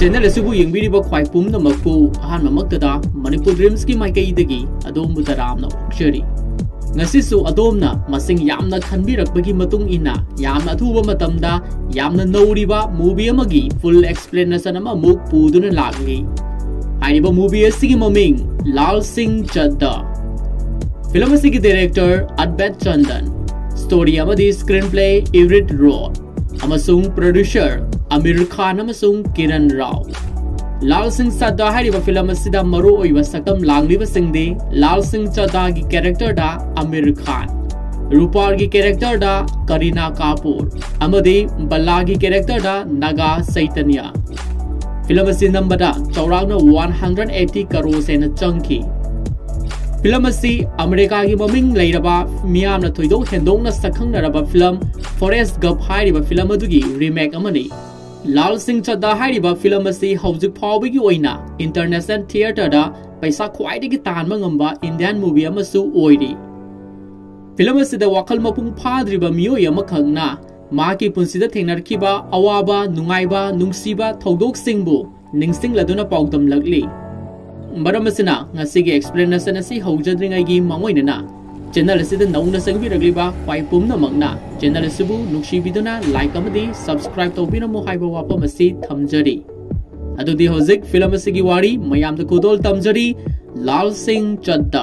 channel asibu yengbiriba khwai pumnamakpu ahanmamaktada Manipur Dreams ki maikaidagi adom butaramna okshari ngasisu adomna masing yamna khanbirakbagi matung ina yamna athuba matamda yamna nauriba movie amagi full explanation ama muk puduna lagli haiba movie asigi maming Laal Singh Chaddha film asigi director Advait Chandan story amadi screenplay Roth amasung producer Aamir Khan amasung Kiran Rao Laal Singh Chaddha hariba film asida maru oiba sakam langliba singde Laal Singh Chaddha gi character da Aamir Khan Rupar gi character da Kareena Kapoor amadi Balla gi character da Naga Chaitanya film asi nambada chauragna 180 crore sena changki film asi America gi maming leiraba miyamna thoidok hendongna sakhangna film Forrest Gump hariba film adugi remake amani Laal Singh Chaddha hariba film asi haujuk phawbagi oina international theater da paisa khwaidagi tanma ngamba Indian movie amasu oiri film asi da wakal mapung phadriba miyoi amakhangna maki punsida thengnarkiba awaba nungaiba nungsiba thodok singbu ningsing laduna pawdam lagli maramasina ngasigi explanation asi haujadringai gi mangoinana channel asida nauna sagbiragliba khwai pumnamakna channel asibu nuksibiduna like amadi subscribe tawbiramo haiba wapam asi thamjari adudi hozik film asigi wari mayamda kodol tamjari Laal Singh Chaddha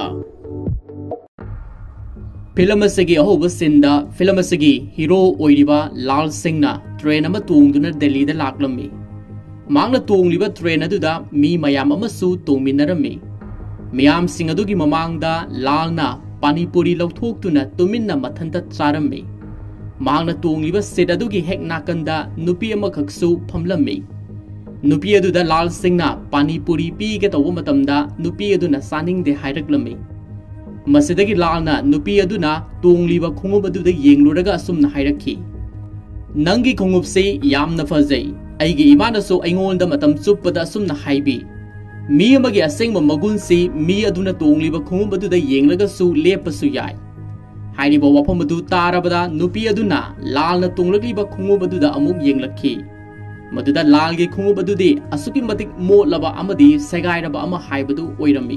film asigi ahoba sinda film asigi hero oiriba Laal Singh na train ama tungduna Delhi da laklami mangna tungliba train aduda mi mayam amasu tungminarami miyam sing adugi mamangda Laal na Manipuri lauthokuna tuminna mathanta charami mangna tungliba sit adugi hek nakanda nupi amakhaksu phamlami nupi aduda Laal Singh na Manipuri pi ge tawu matamda nupi aduna saning de hairaklami masidagi Laal na nupi aduna tungliba khungub aduda yengluraga asumna hairakhi nangi khungub se yamna fazai aigi imana so aingonda matam chuppada asumna haibi mi amagi asengma magun si mi aduna tongliba khungub aduda yenglaga su lepasu yai hairiba wafam adu tarabada nupi aduna Laal na tonglagliba khungub aduda amuk yenglakhi maduda Laal ge khungub adudi asuki matik motlaba amadi segairaba ama haibadu oirami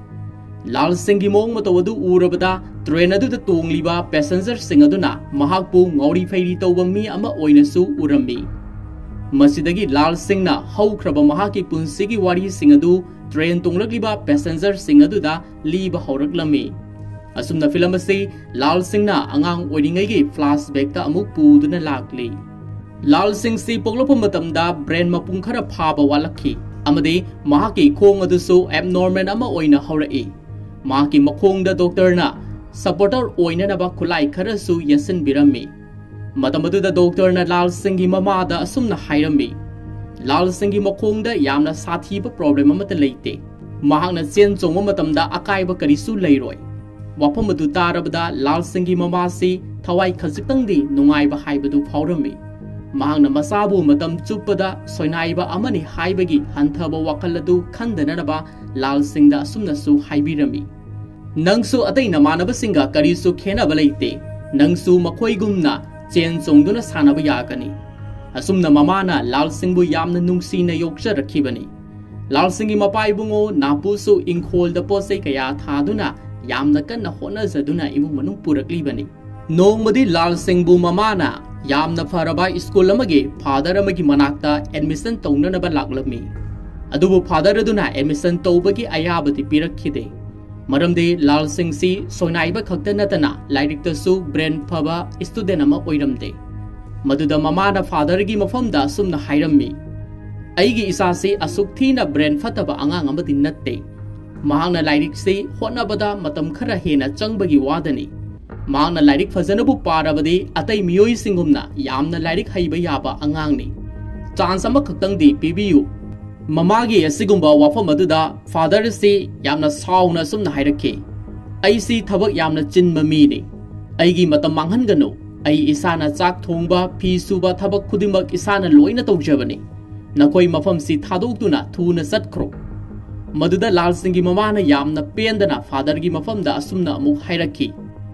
Laal Singh gi mong matawadu urabada train aduda tongliba passenger sing aduna mahakpu ngauri phairi tawbang mi ama oinasu urami masidagi Laal Singh na haukraba mahaki punsigi wari sing adu train tonglagliba passenger sing aduda liba hauраklami asumna film asi Laal Singh na angang oiringai gi flashback ta amuk puduna lakli Laal Singh si poklopa matamda brain mapung khara phaba walakhi amade mahaki khong adusu abnormal ama oina haurai mahaki makhongda doctor na supporter oina na ba khulai khara su yasin birami Matamadu doctor na Laal Singh gi mamada asumna hairami Laal Singh gi makhongda yamna sathiba problem amata leite mahakna chen chongma matamda akaiba karisu leiroi wafam adu tarabada Laal Singh gi mama si thawai khajitangdi nungaiba haibadu phawrami mahakna masabu matam chupada soinaiba amani haibagi hanthaba wakaladu khandanaba Laal Singh da asumna su haibirami nangsu atai namanaba singa karisu khenaba leite nangsu makhoigumna chen chongduna sanaba yakani asumna mamana Laal Singh bu yamna nungsina yokjarakhibani Laal Singh gi mapai bungo napusu ingkhol da posai kaya thaduna yamna kanna hona zaduna imung manung puraklibani nongmadi Laal Singh bu mamana yamna faraba school amage father amagi manakta admission taunanaba laklami adubu father aduna admission tawbagi ayabati pirakhide maramde Laal Singh si soinaiba khakta natana lairikta su brain phaba student ama oiramde maduda mamana father gi mafamda sumna hairammi aigi isa si asuk thina brain fataba angang amadi natte mahangna lairik si hotnabada matam khara hena changbagi wadani mahangna lairik fazanabu parabadi atai miyoi singumna yamna lairik haiba yaba angangni chance ama khaktangdi pibiyu mamagi asigumba wafam aduda father si yamna sauna sumna hairake ai si thabak yamna chinma mi ni aigi matam manghangano ai isana chak thongba phi suba thabak khudimak isana loina tawjabani nakoi mafam si thadokduna thuna satkhro maduda Laal Singh gi mamana yamna pendana father gi mafamda asumna amuk hairaki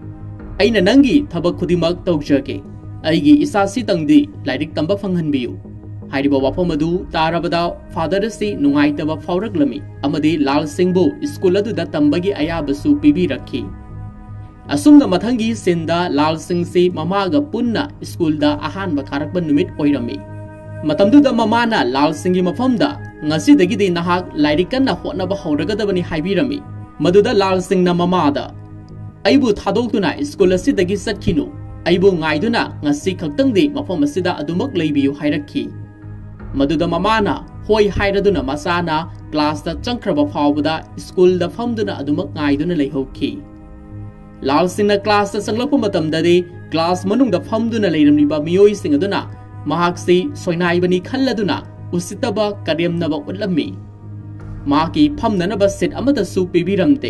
aina nangi thabak khudimak tawjage aigi isa si tangdi lairik tamba phanghanbiyu हाइरिबा वाफम अदु तारबदा father से नुंगाइतबा फाउरकलमी अमदी Lal Singh school अदुदा तंबगी अयाबसु पिबिरखी असुमना मथंगी सिंदा लाल सिंह से ममागा पुन्ना स्कूलदा अहानबा कारकबा नुमित ओइरमी मतमदुदा ममाना लाल सिंह मफमदा ngasidagiди nahak lairikanna hotnaba hawragadabani haibirami maduda Lal Singh na mamada aibu thadokuna school asidagi satkhinu aibu ngaiduna ngasi khaktangdi mafam asida adumak leibiyu hairakhi maduda mamana hoi hairaduna masana class da changkraba phawbada school da famduna adumak ngaiduna leihokhi Lal Singh na class da sanglakpa matamdadi class manungda famduna leiramliba miyoi sing aduna mahak si soinaibani khalladuna उसितबा करेमनबा उल्लमी माकी फमननबा seat अमदसु पिबिरमते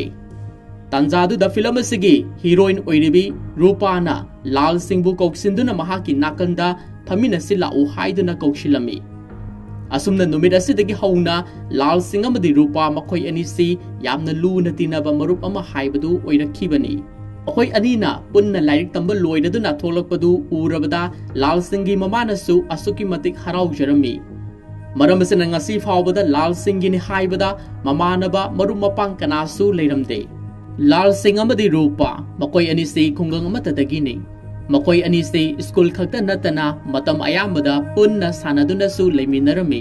तंजादुदा film असिगी heroine ओइरिबी रूपाना लाल सिंहबु कौक्सिंदुना महाकी नाकंदा फमिनसि लाउ हाइदुना कौशिलमी असुमना नुमित असिदगी हौना लाल सिंह अमदि रूपा मखोय अनिसि यामना लूना तिनबा मरुप अमा हाइबदु ओइरखिबनी अखोय अनीना पुन्ना लाइरिक तंबा लोइदुना थोलकपदु उरबदा लाल सिंहगी ममानसु असुकी मतिक हराउजरमी मरम से नंगसी फावबदा लाल सिंह गिनी हाइबदा ममानबा मरुम मपांग कनासु लेरमदे लाल सिंह अमदि रूपा मकोय अनिसे खुंगंग अमतदगिनी मकोय अनिसे स्कूल खक्ता नतना मतम अयामदा पुन्ना सानदुनसु लेमिनरमी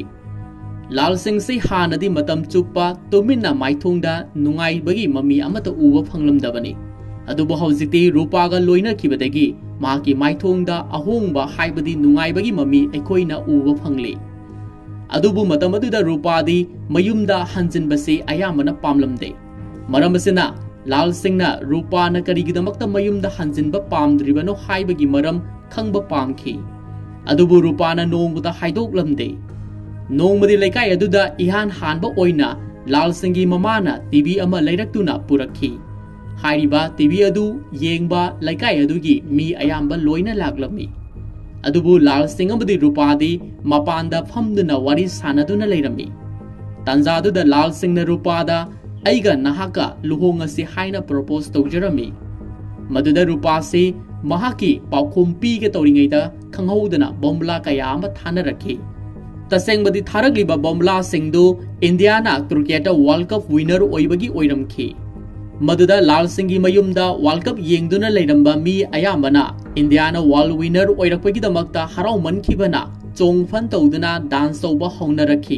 लाल सिंह से हानदी मतम चुप्पा तुमिन्ना माइथोंगदा नुंगाइबगी ममी अमत उवा फंगलमदबनी अदुबो हौजिति रूपागा लोइनखिबदगी माकी माइथोंगदा अहोंगबा हाइबदी नुंगाइबगी ममी अखोइना उवा फंगले अदुबु मतमदुदा रूपादी मयुमदा हंजिनबसे अयामना पामलमदे मरमसिना लाल सिंहना रूपाना करिगिदमक्ता मयुमदा हंजिनबा पामद्रिबनो हाइबगी मरम खंगबा पामखी अदुबु रूपाना नोंगबदा हाइदोकलमदे नोंगमदि लेकाय अदुदा इहान हानबा ओइना लाल सिंहगी ममाना टीवी अमा लैरक्तुना पुरखी हाइरिबा टीवी अदु येंगबा लेकाय अदुगी मी अयामबा लोइना लागलमी अदुबु लाल सिंह अमदि रूपादी मपानदा फमदुना वारी सानदुना लेरमी तंजादुदा लाल सिंह न रूपादा अइगा नहाका लुहोंगसी हाइना प्रपोज तौजरमी मदुदा रूपासे महाकी पाउखोम पीगे तौरिङैदा खंगहौदना बॉम्बला कया अमा थानरखि तसेंगबदि थारगलिबा बॉम्बला सिंहदु इंडियाना क्रिकेट वर्ल्ड कप विनर ओइबगी ओइरमखि मदुदा लाल सिंहगी मयुमदा वर्ल्ड कप येंगदुना लेरंबा मी अयामना इंडियाना वर्ल्ड विनर ओइरकपगिदमक्ता हराउमनखिबना चोंगफन तौदुना डांस तौबा हौनरखि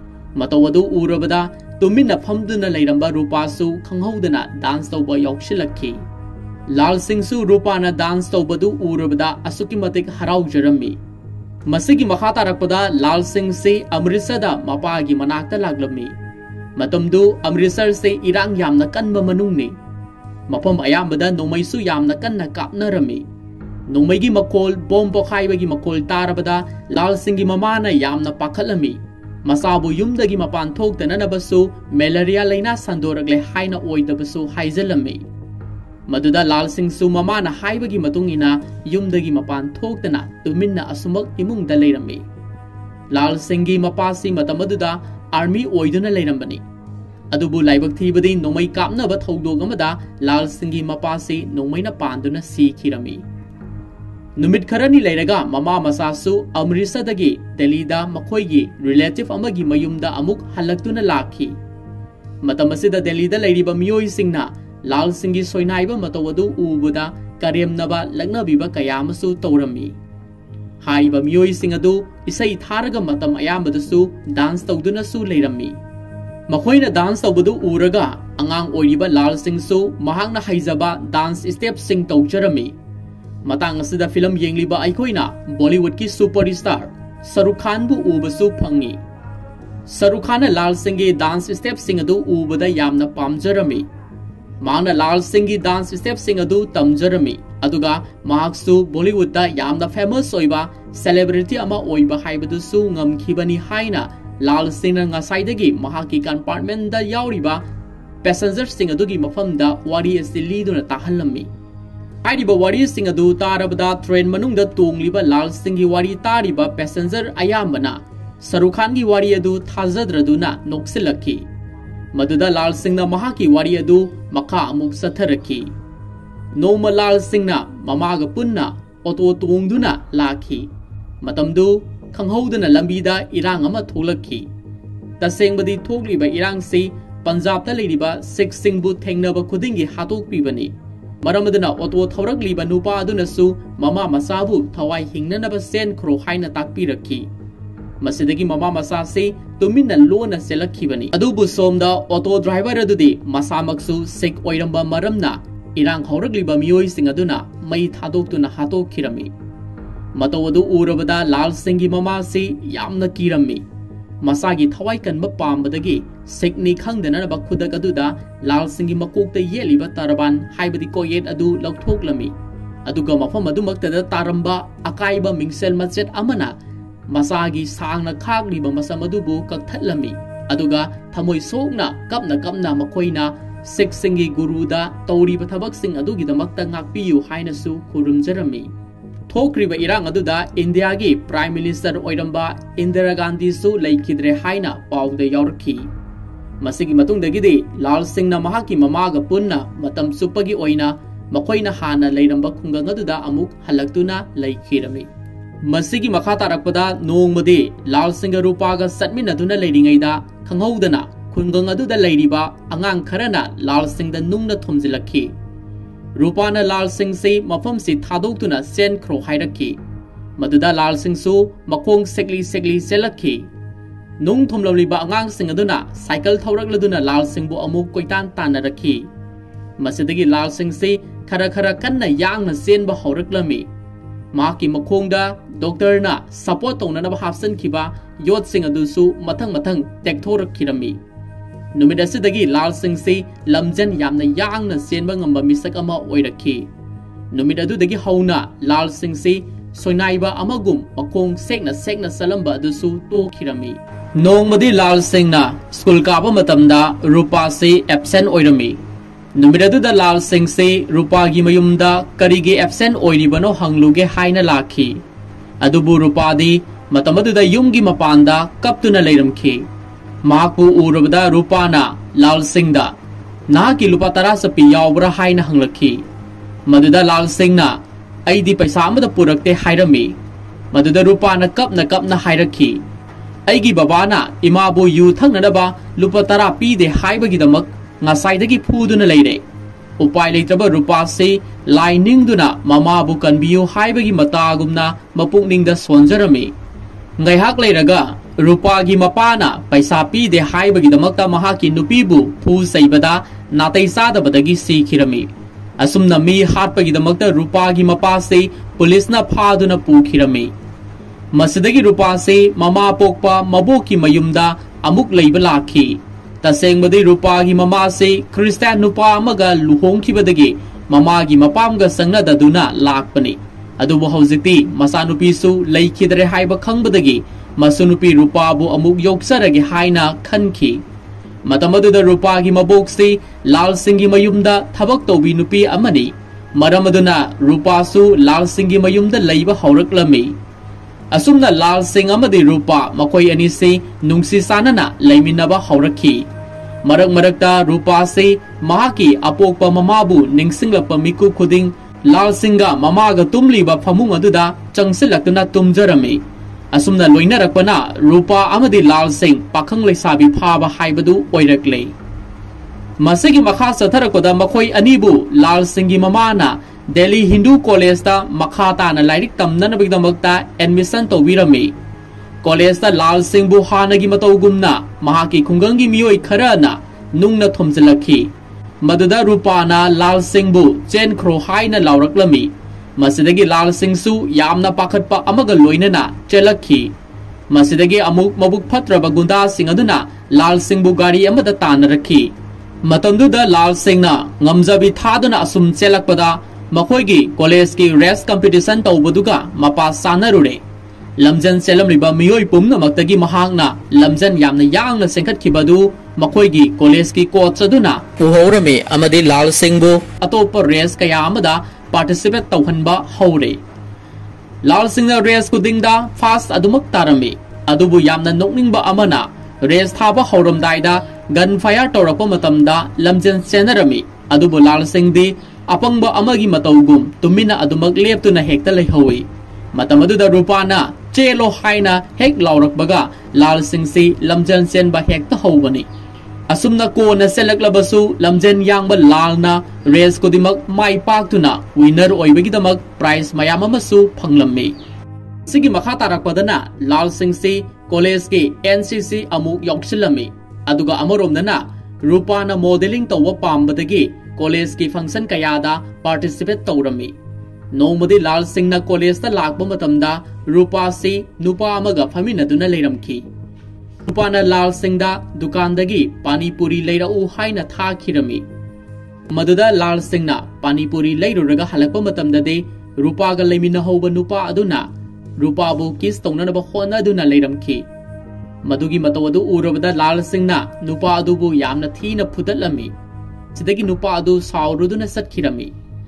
मतवदु उरबदा तुमिन्ना फमदुना लेरंबा रूपासु खंगहौदना डांस तौबा यौशिलखि लाल सिंहसु रूपाना डांस तौबदु उरबदा असुकी मतिक हराउजरमी मसिगी मखा तारकपदा लाल सिंह से अमृतसरदा मपागी मनाक्ता लागलमी मतमदु अमृतसर से इरांग यामना कन्बा मनुंगनी मफम अयामबदा नोमैसु यामना कन्ना कापनरमी नोमैगी मकोल बोम पोखाइबगी मकोल तारबदा लाल सिंहगी ममाना यामना पाखलमी मसाबु युमदगी मपान थोक्तननबसु मलेरिया लैना संदोरगले हाइना ओइदबसु हाइजलमी मदुदा लाल सिंहसु ममाना हाइबगी मतुंगिना युमदगी मपान थोक्तना तुमिन्ना असुमक इमुंगदा लेरमी लाल सिंहगी मपासी मतमदुदा आर्मी ओइदुना लेरंबनी अदुबु लाइबक थीबदी नोमै कापनबा थौदोग अमदा लाल सिंहगी मपासे नोमैना पांदुना सीखिरमी नुमित खरनी लेरगा ममा मसासु अमृतसरदगी दिल्लीदा मखोइगी रिलेटिव अमगी मयुमदा अमुक हलक्तुना लाखी मतमसिदा दिल्लीदा लेरिबा मियोइ सिंहना लाल सिंहगी सोइनाइबा मतवदु उबदा करेमनबा लग्नबिबा कयामसु तौरमी हाइबा मियोइ सिंह अदु इसै थारगा मतम अयामदसु डांस तौदुनसु लेरमी मखोइना डांस तौबदु उरगा अंगांग ओइरिबा लाल सिंहसु महांगना हाइजबा डांस स्टेप सिंग तौजरमी मतांग असिदा फिल्म येंगलिबा आइखोइना बॉलीवुड की सुपरस्टार शाहरुख खान बु उबसु फंगी शाहरुख खान लाल सिंहगी डांस स्टेप सिंग अदु उबदा यामना पामजरमी मांगना लाल सिंहगी डांस स्टेप सिंग अदु तमजरमी अदुगा महाक्सु बॉलीवुड दा यामना फेमस ओइबा सेलिब्रिटी अमा ओइबा हाइबदुसु ngамखिबनी हाइना लाल सिंह ngसाइदगी महाकी कंपार्टमेंट दा याउरिबा पैसेंजर सिंग अदुगी मफमदा वारी असि लीदुना ताहलमी हाइरिबा वारी सिंग अदु तारबदा ट्रेन मनुंगदा तोंगलिबा लाल सिंहगी वारी तारिबा पैसेंजर अयामना शाहरुख खानगी वारी अदु थाजद्रदुना नोक्सिलखी मदुदा लाल सिंहना महाकी वारी अदु मखा अमुक सथरखी नोम लाल सिंहना ममागा पुन्ना ऑटो तोंगदुना लाखी मतमदु खंगहौदना लंबीदा इरांग अमा थोलखी तसेंगबदी थोकलिबा इरांगसी पंजाब ता लेरिबा सिख सिंगबु थेंगनबा खुदिंगी हातोकपीबनी मरमदना ऑटो थौरकलिबा नुपा अदुनसु ममा मसाबु थवाई हिंगननबा सेनख्रो हाइना ताकपीरखी मसिदगी ममा मसा से तुमिना लोना सेलखीबनी अदुबु सोमदा ऑटो ड्राइवर अदुदी मसामक्सु सिख ओइरंबा मरमना इरांग हौरकलिबा मियोइसिंग अदुना मई थादोक्तुना हातोकखिरमी मतौ अदु उरबदा लाल सिंह ममा से यामना कीरमी मसागी थवाई कनबा पामबदगी सिखनी खंगदनबा खुदक अदुदा लाल सिंह मकोकता येलिबा तरबान हाइबदी कोयेट अदु लौथोकलमी अदुगा मफम अदुमक्तदा तारंबा अकाइबा मिंगसेल मचेट अमना मसागी सांगना खागलिबा मसम अदुबु कक्थलमी अदुगा थमोय सोकना कपना मखोइना सिख सिंगी गुरुदा तौरीबा थबकसिंग अदुगिदमक्ता ngakpiyu hainasu khurumjarami थोक्रिबा इरांग अदुदा इंडिया की प्राइम मिनिस्टर ओइरंबा इंदिरा गांधी सु लेखिद्रे हाइना पाउदा यावरखी मसिगी मतुंगदगिदि लाल सिंह ना महाकी ममागा पुन्ना मतम सुपगी ओइना मखोइना हाना लेरंबा खुंगंग अदुदा अमुक हलक्तुना लेखिरमी मसिगी मखा तारकपदा नोंगमदि लाल सिंह रूपागा सटमिनदुना लेरिंगैदा खंगहौदना खुंगंग अदुदा लेरिबा अंगांग खरना लाल सिंह दा नुंगना थुमजिलखी रूपाना लाल सिंह से मफम से थादोक्तुना सेन ख्रो हाइरखी मदुदा लाल सिंह सु मखोंग सेगली सेलखी नुंग थुमलमलिबा अंगांग सिंह अदुना साइकिल थौरकलदुना लाल सिंह बु अमुक कोइतान तानरखी मसिदगी लाल सिंह से खरा कन्ना यांगना सेनबा हौरकलमी माकी मखोंगदा डॉक्टरना सपोर्ट तौननबा हापसनखिबा योट सिंह अदुसु मथंग टेक्थोरखिरमी नुमित असिदगी लाल सिंह से लमजन यामना यांगना सेनबा ngamba मिसक अमा ओइरखी नुमित अदुदगी हौना लाल सिंह से सोनाइबा अमगुम मखोंग सेगना सलंबा अदुसु तोखिरमी नोंगमदी लाल सिंह ना स्कूल काबा मतमदा रूपा से एब्सेंट ओइरमी नुमित अदुदा लाल सिंह से रूपा गी मयुमदा करिगे एब्सेंट ओइरिबनो हंगलुगे हाइना लाखी अदुबु रूपादी मतमदुदा युमगी मपांदा कप्तुना लेरमखी माकु उरबदा रूपाना लाल सिंह दा ना की लुपा तरा सपी यावब्रा हाइना हंगलखी मदुदा लाल सिंह ना ऐदी पैसा अमदा पुरक्ते हाइरमी मदुदा रूपाना कपना हाइरखी ऐगी बाबाना इमाबु यु थंगनबा लुपा तरा पीदे हाइबगिदमक ngasai फूदुना लेरे उपाय लेत्रबा रूपा से लाइनिंगदुना ममाबु कनबियु हाइबगी मतागुमना मपुकनिंगदा सोंजरमी ngaihak leiraga रूपा की मपाना पैसा पीदे हाइबगिदमक्ता महाकी नुपीबु फू सैबदा नातै सादबदगी सीखिरमी असुमना मी हाटपगिदमक्ता रूपा की मपा से पुलिसना फादुना पुखिरमी मसिदगी रूपा से ममा पोकपा मबोकी मयुमदा अमुक लैबा लाखी तसेंगबदी रूपा की ममा से क्रिस्टियन नुपा अमगा लुहोंखिबदगी ममा की मपामगा संगनददुना लाखपनी अदुबु हौजिक्ति मसानुपीसु लैखिदरे हाइबा खंगबदगी मसुनुपी रूपाबु अमुक योक्सरगे हाइना खनखी मतमदुदा रूपा की मबोक से लाल सिंह की मयुमदा थबक तौबी नुपी अमनी मरमदुना रूपासु लाल सिंह की मयुमदा लैबा हौरकलमी असुमना लाल सिंह अमदी रूपा मकोई अनी से नुंगसी सानना लैमिनबा हौरखी मरकता रूपा से महाकी अपोकपा ममाबु निंगसिंगलपा मिकु खुदिंग लाल सिंह ममागा तुमलीबा फमुंग अदुदा चंगसिलक्तुना तुमजरमी असुमना लोइनरकपना रूपा अमदी लाल सिंह पाखंग लेसाबी फाबा हाइबदु ओइरकले मसिगी मखा सथरकदा मखोई अनीबु लाल सिंह की ममाना दिल्ली हिंदू कॉलेज ता मखा ताना लाइरिक तमननबगिदमक्ता एडमिशन तौबिरमी कॉलेज ता लाल सिंह बु हानगी मतौगुमना महाकी खुंगंगी मियोई खरना नुंगना थुमजलखी मदुदा रूपाना लाल सिंह बु चेन ख्रो हाइना लाउरकलमी मसिदगी लाल सिंह सु यामना पाखटपा अमगा लोइनना चेलखी मसिदगी अमुक मबुक फत्रबा गुंडा सिंह अदुना लाल सिंह बु गाड़ी अमदा तानरखी मतंदुदा लाल सिंह ना ngамजबी थादुना असुम चेलकपदा मखोइगी कॉलेज की रेस कंपटीशन तौबदुगा मपा सानरुरे लमजन सेलमलिबा मियोई पुमनमक्तगी महांगना लमजन यामना यांगना सेंखटखिबदु मखोइगी कॉलेज की कोच अदुना उहौरमे अमदी लाल सिंह बु अतोप रेस कया अमदा पार्टिसिपेट तौहनबा हौरे लाल सिंह रेस कुदिंगदा फास्ट अदुमक तारमी अदुबु यामना नोकनिंगबा अमना रेस थाबा हौरमदाइदा गन फायर तौरकपा मतमदा लमजन सेनरमी अदुबु लाल सिंह दी अपंगबा अमगी मतौगुम तुमिना अदुमक लेप्तुना हेक्ता लेहौई मतमदुदा रूपाना चेलो हाइना हेक लाउरकबगा लाल सिंह से लमजन चेनबा हेक्ता हौबनी असुमना कोना सेलकलबसु लमजन यांगबा लालना रेस कोदिमक माइ पाक्तुना विनर ओइबगिदमक प्राइज मयाम अमसु फंगलम्मी सिगी मखा तारकपदना लाल सिंह से कॉलेज के एनसीसी अमुक यौक्सिलम्मी अदुगा अमरोमदना रूपाना मॉडलिंग तौवा पाम्बदगी कॉलेज की फंक्शन कयादा पार्टिसिपेट तौरम्मी नोमदी लाल सिंह कॉलेज लाक्प मतमदा रूपा से नुपा अमगा फमिनदुना लेरमखी रूपाना लाल सिंह दुकानदगी पानीपुरी लेरऊ हाइना थाखिरमी मदुदा लाल सिंह पानीपुरी लेरुरगा हलक्प मतमददे रूपागा लेमिनहौब नुपा अदुना रूपाबु किस तौननबा होनदुना लेरमखी मदुगी मतवदु उरबदा लाल सिंह नुपा अदुबु यामना थीना फुदलमी सिदगी नुपा अदु साउरुदुना सत्खिरमी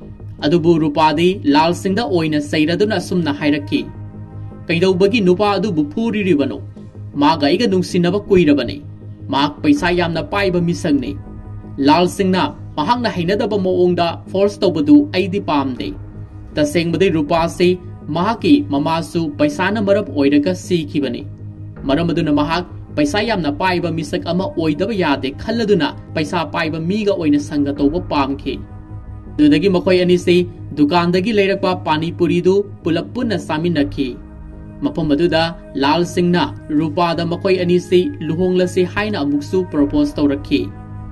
अदुबु रूपादी लाल सिंह ओइना सैरदुना असुमना हाइरक्की कैदौबगी नुपा अदुबु फुरिरिबनो मागा इगा नुंसिनबा कुइरबने माक पैसा यामना पाइबा मिसंगने लाल सिंह महांगना हैनदबा मोओंगदा फोर्स तौबदु आइदि पामदे तसेंगबदे रूपा से महाकी ममासु पैसाना मरब ओइरगा सीखिबने मरमदुना महाक पैसा यामना पाइबा मिसक अमा ओइदबा यादे खल्लदुना पैसा पाइबा मीगा ओइना संग तौबा पामखि दुदगी मखोय अनिसे दुकानदगी लेरकपा पानीपुरीदु पुलप पुन्ना सामिनखि मफम अदुदा लाल सिंह रूपादा मखोय अनिसे लुहोंगलसे हाइना अमुकसु प्रपोज तौरखि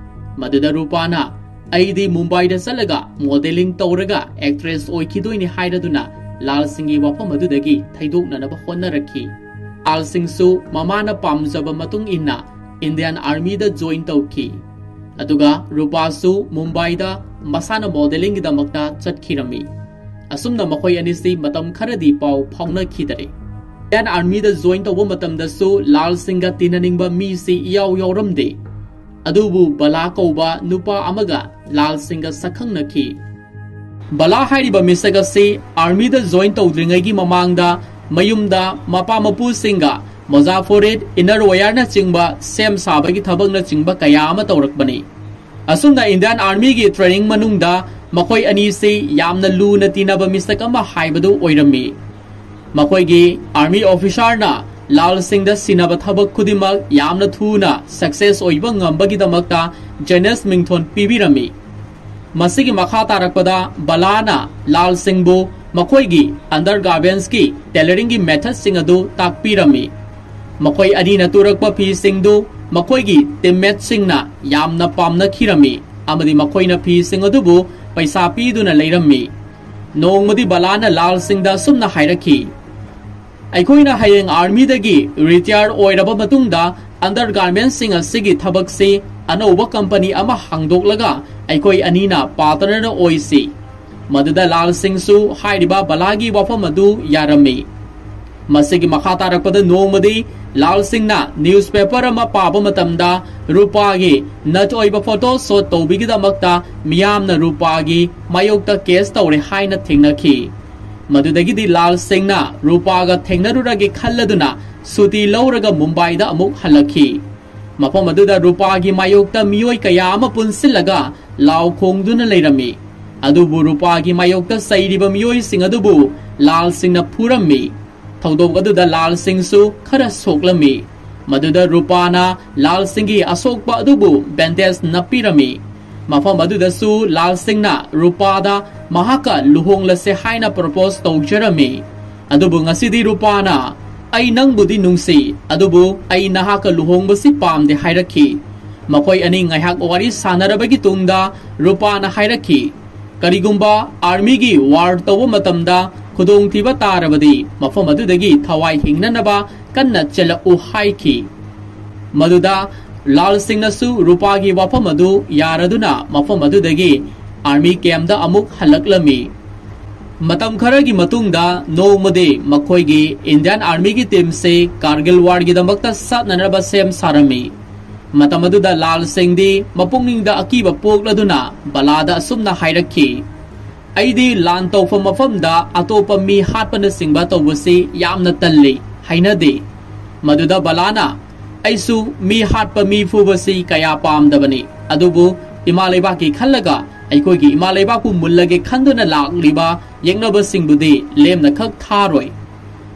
मदुदा रूपाना अइदी मुंबईदा चलगा मॉडलिंग तौरगा एक्ट्रेस ओइखिदोइनि हाइरदुना लाल सिंह वफम अदुदगी थैदोकननबा होनरखि लाल सिंहसु ममाना पामजबा मतुंग इन्ना इंडियन आर्मी दा जॉइन तौखि अदुगा रूपासु मुंबईदा मसाना मॉडलिंग गिदमक्ता चटखिरमी असुमना मखोय अनिसी मतम खरदी पाव फाउनखिदरे इंडियन आर्मी दा जॉइन तौबा मतमदसु लाल सिंह तिननिंगबा मीसी इयाव यावरमदे अदुबु बला कौबा नुपा अमगा लाल सिंह सखंगनखि बला हाइरिबा मिसगसे आर्मी दा जॉइन तौद्रिंगैगी ममांगदा मयुमदा मपा मपु सिंगा मोजाफोरेट इनर वायरना चिंगबा सेम साबगी थबकना चिंगबा कया अमा तौरकबनी असुमना इंडियन आर्मी की ट्रेनिंग मनुंगदा मखोय अनी से यामना लूना तीनबा मिसक अमा हाइबदु ओइरमी मखोयगी आर्मी ऑफिसरना लाल सिंह दा सिनबा थबक खुदिमक यामना थुना सक्सेस ओइबा ngambagidamakta जेनस मिंगथोन पीबिरमी मसिगी मखा तारकपदा बलाना लाल सिंह बु मखोयगी अंडरगार्मेंट्स की टेलरिंग की मेथड सिंग अदु ताकपीरमी मखोय अनीना तुरकपा फी सिंगदु मखोयगी टीममेट सिंगना यामना पामनखिरमी अमदी मखोयना फी सिंग अदुबु पैसा पीदुना लेरमी नोंगमदी बलाना लाल सिंह दा सुमना हाइरखि अखोइना हयेंग आर्मी दगी रिटायर ओइरबा मतुंगदा अंडरगार्मेंट्स सिंग असिगी थबक से अनौबा कंपनी अमा हांगदोकलगा अखोय अनीना पार्टनर ओइसी मदुदा लाल सिंहसु हाइरिबा बलागी वफम अदु यारमी मसिगी मखा तारकपदा नोंगमदी लाल सिंह न्यूज़पेपर अमा पाबा मतमदा रूपागी नट ओइबा फोटो शॉट तौबिगिदमक्ता मियामना रूपागी मायोक्ता केस तौरे हाइना थेंगनखि मदुदगिदी लाल सिंह रूपागा थेंगनरुरगे खल्लदुना सुती लौरगा मुंबईदा अमुक हलखि मफम अदुदा रूपागी मायोक्ता मियोय कया अमा पुनसिलगा लाव खोंगदुना लेरमी अदुबु रूपागी मायोक्ता सैरिबा मियोय सिंह अदुबु लाल सिंह फुरमी थौदोक अदुदा लाल सिंहसु खरा सोकलमी मदुदा रूपाना लाल सिंह असोकपा अदुबु बेंडेज नपीरमी मफम अदुदसु लाल सिंह रूपादा महाका लुहोंगलसे हाइना प्रपोज तौजरमी अदुबु ngasiदी रूपाना आई नंगबुदी नुंसी अदुबु आई नहाका लुहोंगबसी पामदे हाइरखि मखोय अनी ngaihak wari sanarabagi tungda रूपाना हाइरखि करिगुंबा आर्मी की वार तौबा मतमदा खुदोंग थीबा तारबदी मफम अदुदगी थवाई हिंगननबा कन्ना चलउ हाइखि मदुदा लाल सिंहसु रूपागी वफम अदु यारदुना मफम अदुदगी आर्मी कैम्पदा अमुक हलकलमी मतम खरगी मतुंगदा नोमदे मखोयगी इंडियन आर्मी की टीम से कारगिल वार की दमकता सतनरबा सेम सारमी मतम अदुदा लाल सिंह दी मपुंगनिंगदा अकीबा पोगलदुना बलादा असुमना हाइरखि अइदी लान तौफम मफमदा अतोपा मी हाटपन सिंगबा तौबसी यामना तल्ली हाइनदे मदुदा बलाना ऐसु मी हाटपा मी फुबसी कया पामदबनी अदुबु इमा लेबाकी खल्लगा अखोयगी इमा लेबाकु मुल्लगे खंदुना लाक्लिबा येंगनबा सिंगबुदी लेमना खक थारोय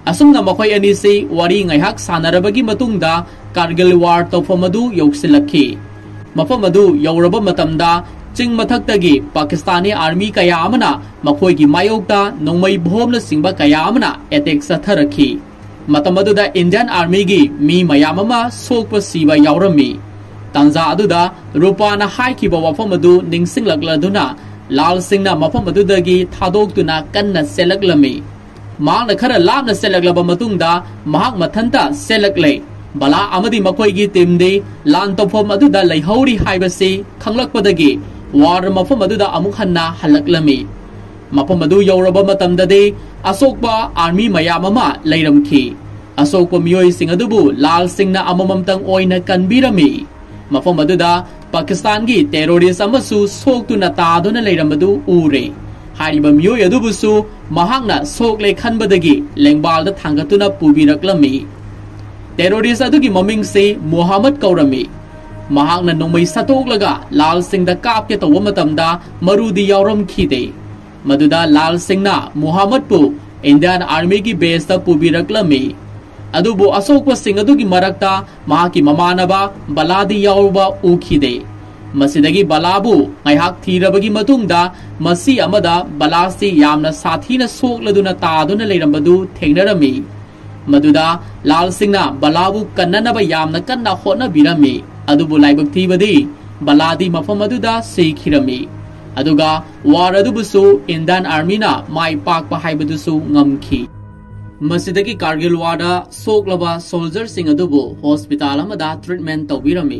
असुमना मखोय अनिसी वारी ngaihak sanarabagi matungda Kargil war tawfam adu yausilakhi mafam adu yauraba matamda ching mathaktagi Pakistani army kaya amana makhoygi mayokta nongmai bhomna singba kaya amana attack satharakhi matam aduda Indian army gi mi mayam ama sokpa siba yaurami tangza aduda rupana haikiba wafam adu ningsinglakladuna Laal Singh na mafam adudagi thadoktuna kanna selaklami Mahakna khara lapna selaklaba matungda mahak mathanta selaklay bala amadi makhoygi teamdi lan tawfam aduda leihori haibasi khanglakpadagi war mafam aduda amuk hanna halaklami mafam adu yauraba matamdadi asokpa army mayam ama leiramkhi asokpa miyoi sing adubu Laal Singh na amamamtang oina kanbirami mafam aduda Pakistan gi terrorist amasu soktuna taduna leiramadu ure hariba miyoi adubusu mahakna soklei khanbadagi lengbal da thangatuna pubiraklami terrorist adugi maming se Muhammad kaurami mahakna nongmai satoklaga Laal Singh da kapke tawwa matamda marudi yauram khide maduda Laal Singh na Muhammad pu Indian army gi base da pubiraklami adubu asokpa sing adugi marakta mahaki mamanaba baladi yaurba ukhide masidagi balabu ngaihak thirabagi matungda masi amada balasi yamna sathina sokladuna taduna leirambadu thengnarami maduda Laal Singh na balabu kannanaba yamna kanna hotna birami adubu laibak thibadi baladi mafam aduda sekhirami aduga war adubusu Indian army na mai pakpa haibadusu ngamkhi masidagi Kargil wada soklaba soldier sing adubu hospital amada treatment tawbirami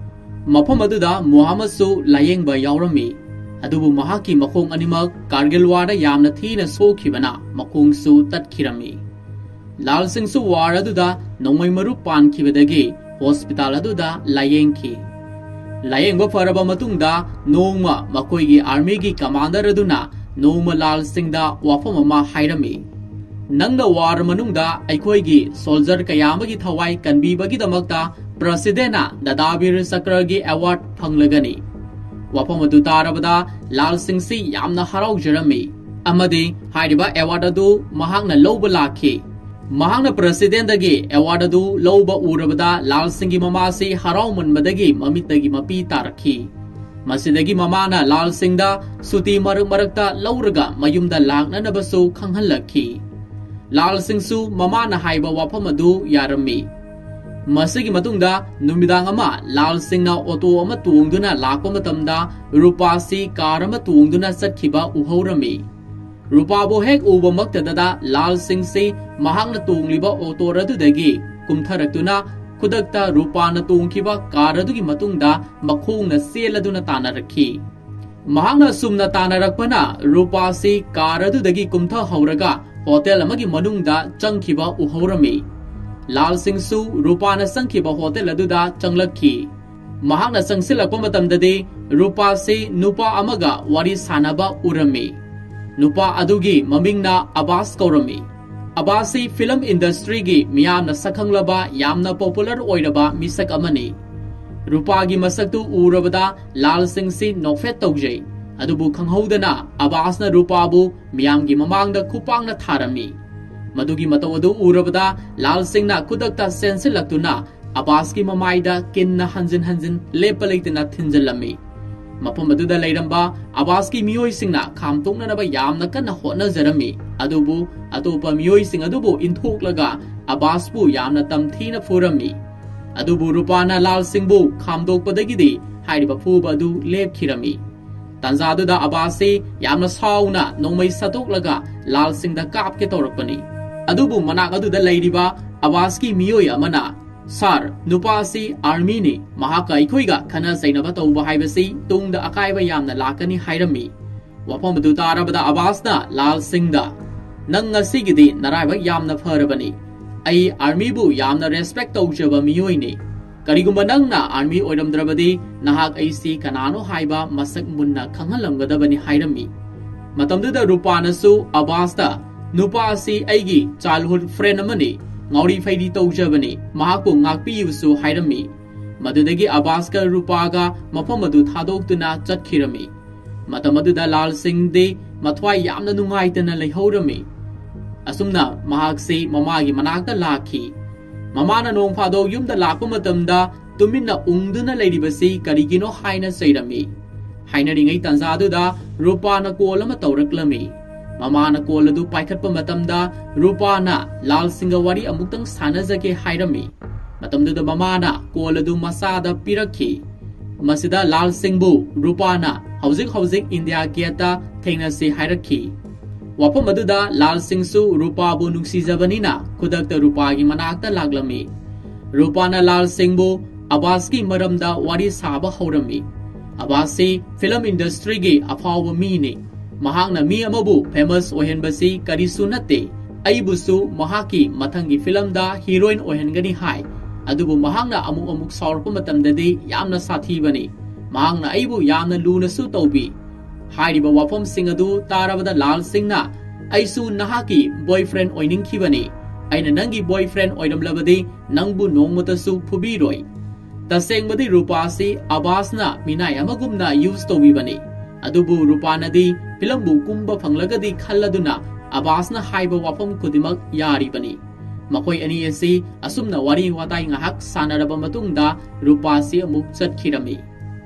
mafam aduda Muhammad su layengba yaurami adubu mahaki makhong animak Kargil wada yamna thina sokhibana makhong su tatkhirami Laal Singh su war aduda nongmai maru pankhibadagi hospital aduda layengki layengba faraba matungda nongma makoigi army gi commander aduna nongma Laal Singh da wafam ama hairami nangna war manungda aikoigi soldier kayamagi thawai kanbibagi damakta President Dadabir Sakragi award phanglagani wafam adu tarabada Laal Singh si yamna haraujrami amadi hairiba award adu mahakna lawba lakhi mahakna President dagi award adu lawba urabada Laal Singh gi mama si haraumanbadagi mamitagi mapi tarakhi masidagi mamana Laal Singh da suti marakta lawraga mayumda laknanabasu khanghalakhi Laal Singh su mamana haiba wafam adu yarami masigi matungda numidang ama Laal Singh na auto ama tuungduna lakpa matamda rupa si car ama tuungduna satkhiba uhaurami rupa bo hek uba maktadada Laal Singh si mahakna tuungliba auto radudagi kumtharaktuna khudakta rupa na tuungkhiba car adugi matungda makhongna seladuna tanarakhi mahakna sumna tanarakpana rupa si car adudagi kumtha hauraga hotel amagi manungda changkhiba uhaurami Laal Singh su rupana sangkhiba hotel aduda changlakhi mahakna sangsilakpa matamdadi rupa se nupa amaga wari sanaba urami nupa adugi mamingna Abbas kaurami Abbas se film industry gi miyamna sakhanglaba yamna popular oiraba misak amani rupa gi masaktu urabada Laal Singh si nofet tawjai adubu khanghaudana Abbas na rupa bu miyam gi mamangda khupangna tharami madugi mataw adu urabada Laal Singh na kudakta sensilaktuna Abbas ki mamaida kinna hanjin lepalaitna thinjalami mapam aduda leiramba Abbas ki miyoi singna khamtongna naba yamna kanna hotna jarami adubu atopa miyoi sing adubu inthoklaga Abbas bu yamna tamthina furami adubu rupana Laal Singh bu khamdokpadagidi hairiba phuba adu lepkhirami tanza aduda Abbas se yamna sauna nongmai satoklaga Laal Singh da kapke torakpani adubu manak aduda leiriba Abbas ki miyoi amana sar nupa si army ni mahaka aikoiga khana sainaba tawba haibasi tungda akaiba yamna lakani hairami wafam adu tarabada Abbas na Laal Singh da nang ngasigidi naraiba yamna pharabani ai army bu yamna respect tawjaba miyoi ni karigumba nangna army oiramdrabadi nahak aisi kanano haiba masak munna khanghalamgadabani hairami matamduda rupana su Abbas da nupa si aigi childhood friend amani ngauri faidi tawjabani mahakpu ngakpiyusu hairami madudagi Abbas ka rupa ga mafam adu thadoktuna chatkhirami matamaduda Laal Singh de mathwai yamna nungaitana leihorami asumna mahakse mamagi manakta lakhi mamana nong phadok yumda lakpa matamda tuminna ungduna leiribasi karigino haina sairami haina ringai tanzaduda rupana kolama tawraklami mamana koladu paikhatpa matamda rupana Laal Singh wari amuktang sanazake hairami matamduda mamana koladu masada pirakhi masida Laal Singh bu rupana hauzik India geta thengnase hairakhi wapam aduda Laal Singh su rupa bu nungsijabanina khudakta rupagi manakta laglami rupana Laal Singh bu Abbas ki maramda wari saba haurami Abbas si film industry gi afawa mi ni mahakna mi amabu famous ohenbasi karisu natte aibusu mahaki mathangi film da heroine ohengani hai adubu mahakna amuk saurpa matamdadi yamna sathi bani mahakna aibu yamna luna su tawbi hairiba wafam sing adu tarabada Laal Singh na aisu nahaki boyfriend oiningki bani aina nangi boyfriend oiramlabadi nangbu nongmata su phubiroi tasengmadi rupa si Abbas na minai amagumna use tawbi bani adubu rupa nadi film bu kumba phanglagadi khalladuna Abbas na haiba wafam kudimak yari bani makoi ani asi asumna wari watai ngahak sanaraba matungda rupa si amuk chatkirami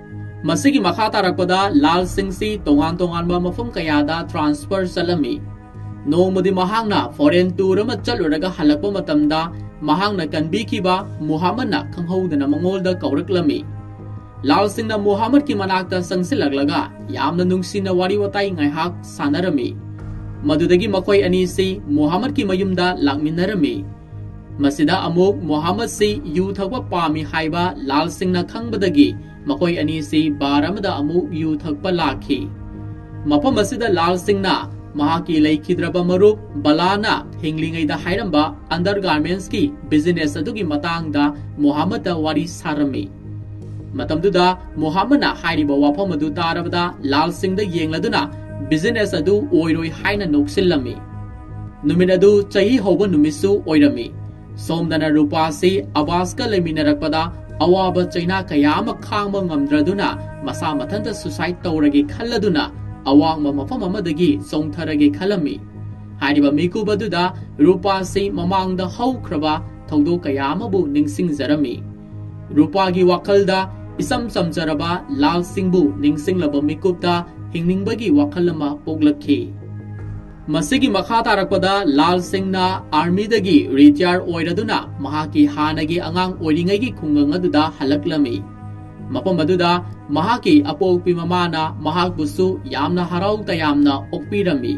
masigi makha tarakpada Laal Singh si tongan ba mafam kayada transfer salami nomadi mahangna foreign tour ma chaluraga halakpa matamda mahangna kanbikiba Muhammad na khanghoudana mangolda kauraklami Laal Singh na Muhammad ki manakta sangsilaglaga yamna nungsina wari watai ngaihak sanarami madudagi makoi ani si Muhammad ki mayumda lakminarami masida amuk Muhammad si yu thakwa pami haiba Laal Singh na khangbadagi makoi ani si baramada amuk yu thakpa lakhi mapam masida Laal Singh na mahaki laikhidraba marup balana hinglingai da hairamba undergarments ki business adugi matangda Muhammad da wari sarami matamduda Muhammad na hairiba wafam adu tarabada Laal Singh da yengladuna business adu oiroi haina noksillami numin adu chahi hoba numisu oirami somdana rupa si Abbas ka leminarakpada awaba chaina kayama khangba ngamdraduna masa mathanta suicide tawrage khalladuna awangma mafam amadagi songtharage khalami hairiba mikubaduda rupa si mamangda haukraba thaudo kayama bu ningsingjarami rupa gi wakalda isam samjaraba Laal Singh bu ningsinglaba mikupta hingningba wakalama poglakhi masigi makha tarakpada Laal Singh na army dagi retire oiraduna mahaki hanagi angang oiringai gi khungang aduda halaklami mapam aduda mahaki apokpi mamana mahakbusu yamna harau tayamna okpirami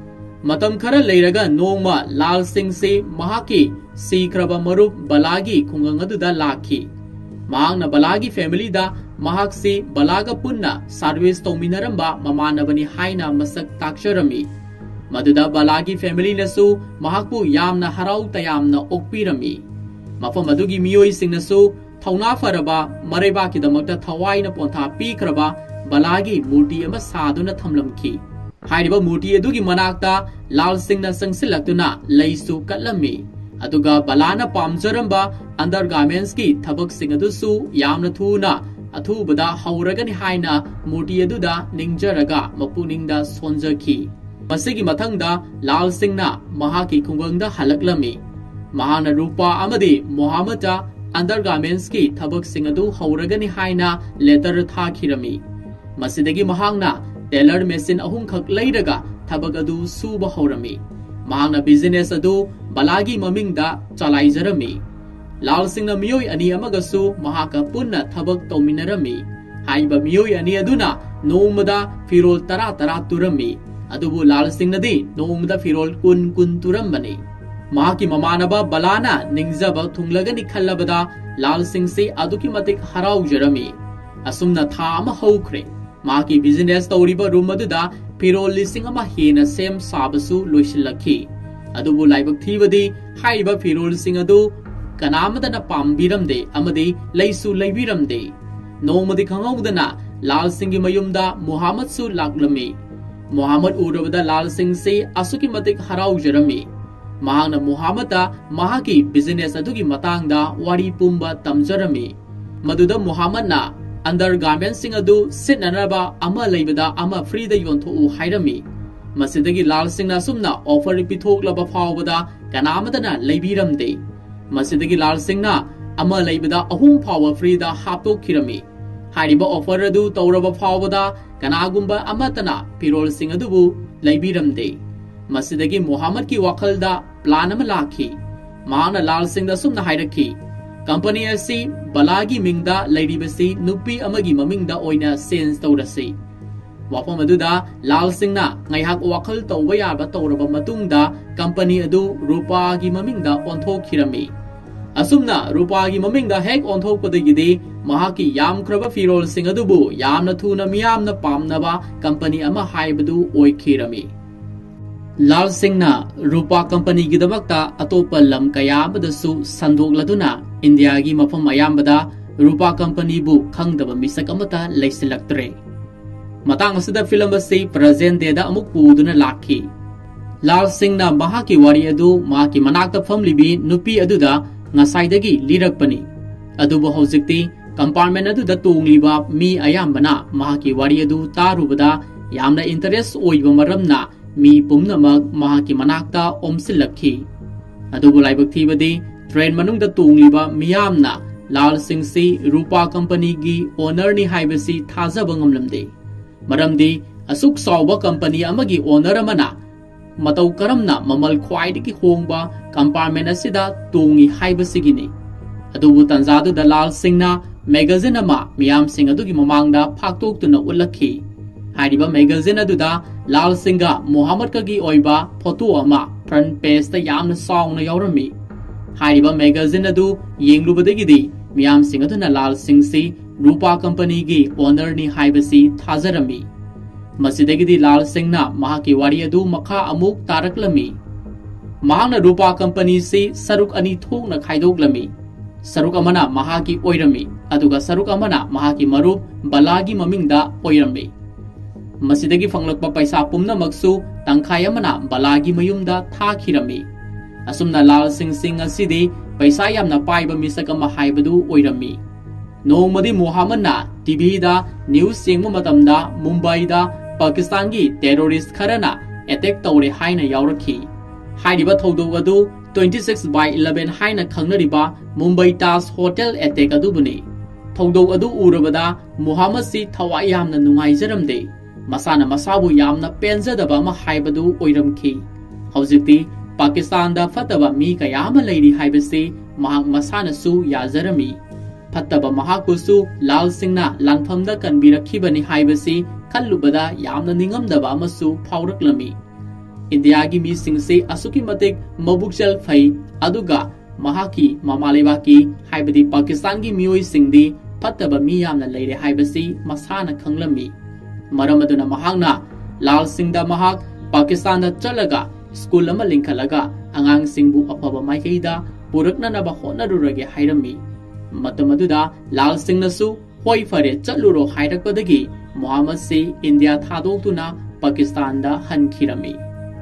matam khara leiraga nongma Laal Singh se mahaki sikraba marup balagi khungang aduda lakhi mahangna balagi family da mahak se balaga punna service tawminaramba mamanabani haina masak taksharami maduda balagi family nasu mahakpu yamna harau tayamna okpirami mafam adugi miyoi singnasu thauna faraba mareba kidamakta thawaina pontha pikraba balagi murti ama saduna thamlamki hairiba murti adugi manakta Laal Singh na sangsilaktuna leisu katlami aduga balana pamjaramba undergarments ki thabak sing adusu yamna thuna athubada hauragani haina murti aduda ningjaraga mapuningda sonjaki masigi mathangda Laal Singh na mahaki khungwangda halaklami mahana rupa amadi Muhammad ta undergarments ki thabak sing adu hauragani haina letter thakirami masidagi mahangna tailor machine ahum khak leiraga thabak adu suba haurami mahangna business adu balagi mamingda chalaijarami Laal Singh na miyoi ani amagasu mahaka punna thabak tawminarami haiba miyoi ani aduna nomada firol tara turami adubu Laal Singh nadi nomada firol kun turambani mahaki mamanaba balana ningjaba thunglagani khallabada Laal Singh se aduki matik haraujarami asumna tha ama haukhre mahaki business tawriba room aduda firol lising ama hena sem sabasu loisilakhi adubu laibak thibadi haiba firol sing adu kanamadana pambiramde amadi leisu leibiramde nomadi khangaudana Laal Singh gi mayumda Muhammad su laklami Muhammad urabada Laal Singh se asuki matik haraujarami mahangna Muhammad ta mahaki business adugi matangda wari pumba tamjarami maduda Muhammad na undergarments sing adu sitnaraba ama leibada ama free da yontho hairami Masidagi Laal Singh asumna offer pithoklaba phawbada kanamadana leibiramde. Masidagi Laal Singh na ama leibada ahum phawa free da haptokhirami. Hariba offer adu tawraba phawbada kanagumba amatana Pirol Singh adubu leibiramde. Masidagi Muhammad ki wakhalda plan ama lakhi. Maana Laal Singh da sumna hairakhi. Company asi balagi mingda leiribasi nupi amagi mamingda oina sense tawrasi. Wafam aduda Laal Singh na ngaihak wakhal tawba yaba tawraba matungda company adu rupa gi mamingda onthokirami. Asumna rupa gi mamingda hek onthokpadagidi mahaki yam kraba Firol Singh adubu yamna thuna miyamna pamnaba company ama haibadu oikhirami. Laal Singh na rupa company gidamakta atopa lam kayabadasu sandokladuna India gi mafam ayambada rupa company bu khangdaba misak amata leisilaktre. Matang asida film asi present day da amuk puduna lakhi. Laal Singh na mahaki wari adu mahaki manakta famlibi nupi aduda ngasaidagi lirakpani. Adubu hauzikti compartment aduda tungliba mi ayambana mahaki wari adu tarubada yamna interest oiba maramna mi pumnamak mahaki manakta omsilakhi. Adubu laibak thibadi train manungda tungliba miyamna Laal Singh si rupa company gi owner ni haibasi thazaba ngamlamde. Maramdi asuk sawba company amagi owner amana matau karamna mamal khwaidiki hongba compartment asida tungi haibasigini. Adubu tanzadu da Laal Singh na magazine ama miyam sing adugi mamangda phaktoktuna ulakhi. Hariba magazine aduda Laal Singh ga Muhammad ka gi oiba photo ama front page ta yamna songna yaurami. Hariba magazine adu yenglubadagidi miyam sing aduna Laal Singh si rupa company gi owner ni haibasi thazarami. Masidagidi Laal Singh na mahaki wari adu makha amuk taraklami. Mahana rupa company si saruk ani thokna khaidoklami. Saruk amana mahaki oirami aduga saruk amana mahaki marup balagi mamingda oirami. Masidagi fanglakpa paisa pumnamaksu tangkhai amana balagi mayumda thakhirami. Asumna Laal Singh Singh asidi paisa yamna paiba misak ama haibadu oirami. Nomadi Muhammad na TV da news singma matamda Mumbai da Pakistan gi terrorist kharana attack tawre haina yaurakhi. Hairiba thodok adu 26/11 haina khangnariba Mumbai Taj Hotel attack adubuni. Thodok adu urabada Muhammad si thawai yamna nungaijaramde. Masana masabu yamna penjadaba ma haibadu oiramkhi. Hauzikti Pakistan da fataba mi kayama leiri haibasi mahak masana su yajarami. Fataba mahakusu Laal Singh na lanfamda kanbirakhibani haibasi khallubada yamna ningamdaba amasu phawraklami. India gi mi singse asuki matik mabukjal phai aduga mahaki mamalebaki haibadi Pakistan gi mioi singdi fataba mi yamna leire haibasi masana khanglami. Maramaduna mahangna Laal Singh da mahak Pakistan da chalaga school ama lingkhalaga angang singbu afaba maikeida puraknanaba honarurage hairami. Matamaduda Laal Singh nasu hoi fare chaluro hairakpadagi Muhammad si India thadoktuna Pakistan da hankhirami.